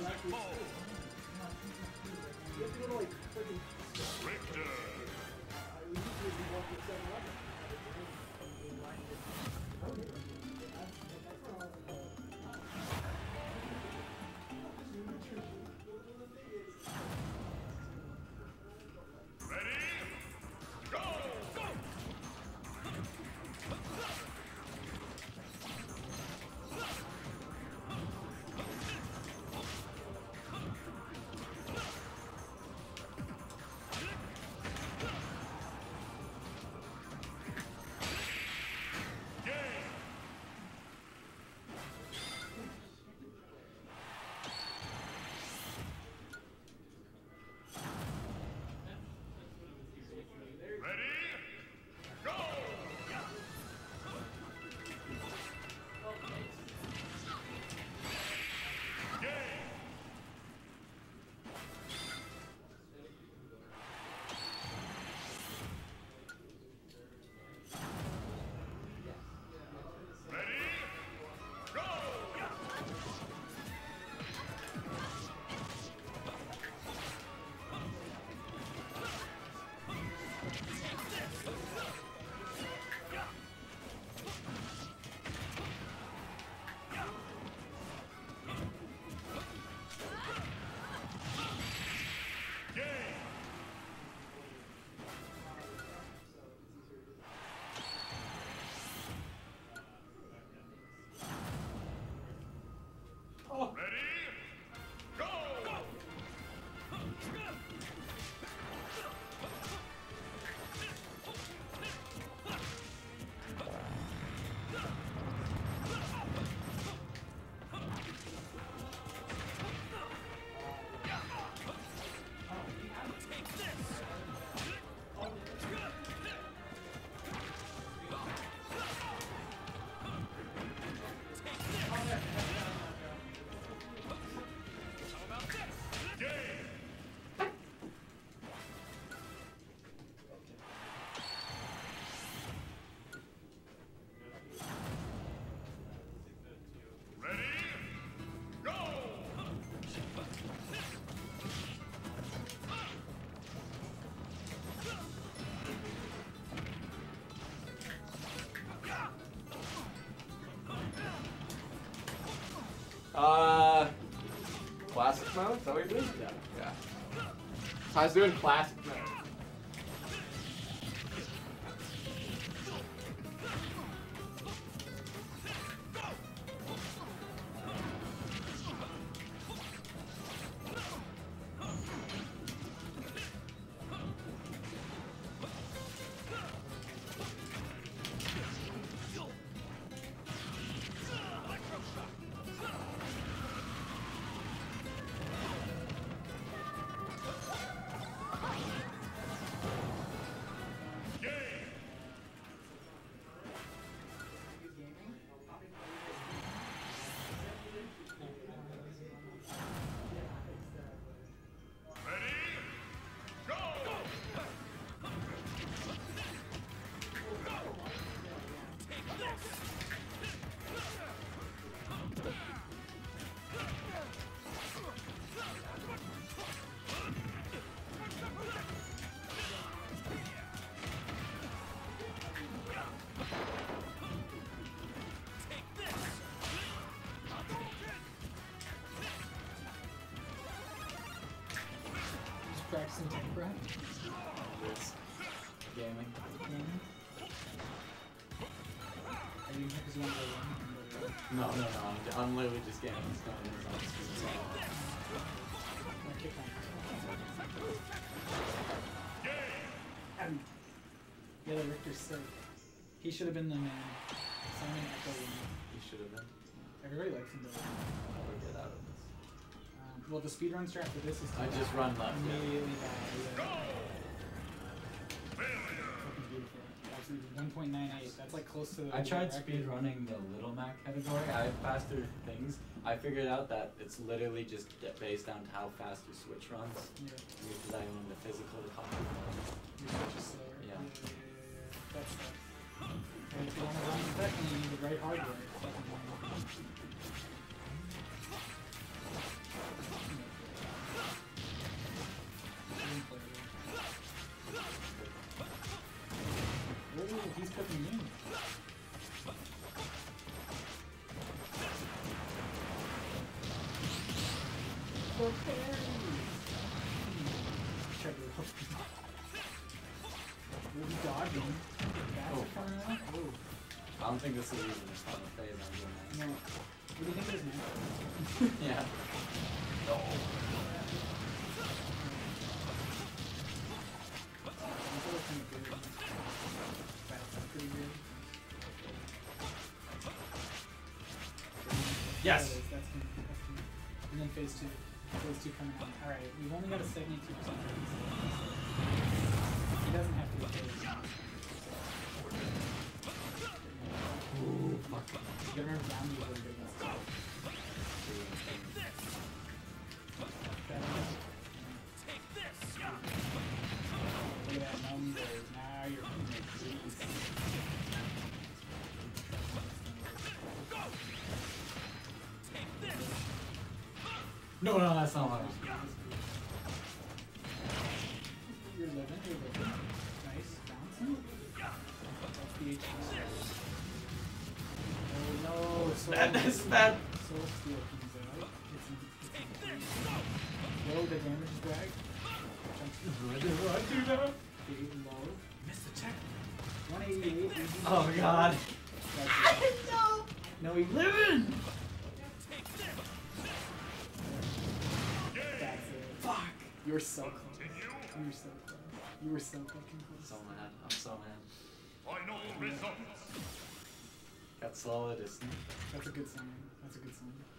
Classic mode? Is that what you're doing? Yeah. Yeah. I was doing classic mode. Practicing Tempura. It's gaming. Are you because you want to go one? No. I'm literally just gaming. It's not in his own Kick on. And Yeah, the Richter's sick. He should have been the man. Simon Echo won. He should have been. Everybody likes him though. How do I get out of this? Well, the speedrun strat for this is to I just run left. immediately die. Fucking beautiful. Absolutely. 1.98. That's like close to the I tried record. speed running the Little Mac category. I had faster things. I figured out that it's literally just based on how fast your switch runs. Yeah. Because I own the physical copy. Your switch is slower. Yeah. That's and if you want to run effectively, you need the right hardware. It's fucking for parries. Check it out. We'll be dodging. Bats Oh. are coming out. Oh. I don't think this is even just on the phase I'm doing No. that. What do you think it is, man? Yeah. Those are kind of good. Bats are pretty good. Yes! There it is. That's good. And then phase 2. Phase 2 coming on. Alright, we've only got a 72% chance. He doesn't have to be phase. Ooh, fuck. Get her down to really big ones. Look at that numbers. Now you're No, that's not what I was. You're living. Nice. Bouncing. That's the HP. Oh no. Soul That's bad. Soul Steal comes out. It's in Yo, the damage drag. Why do that? Big low. Missed the check. 188. Oh god. That's it. No, he's living! That's it. Fuck! You were so close. You were so close. You were so fucking close. So mad. I'm so mad. Final results. Got slow at distance. That's a good sign. That's a good sign.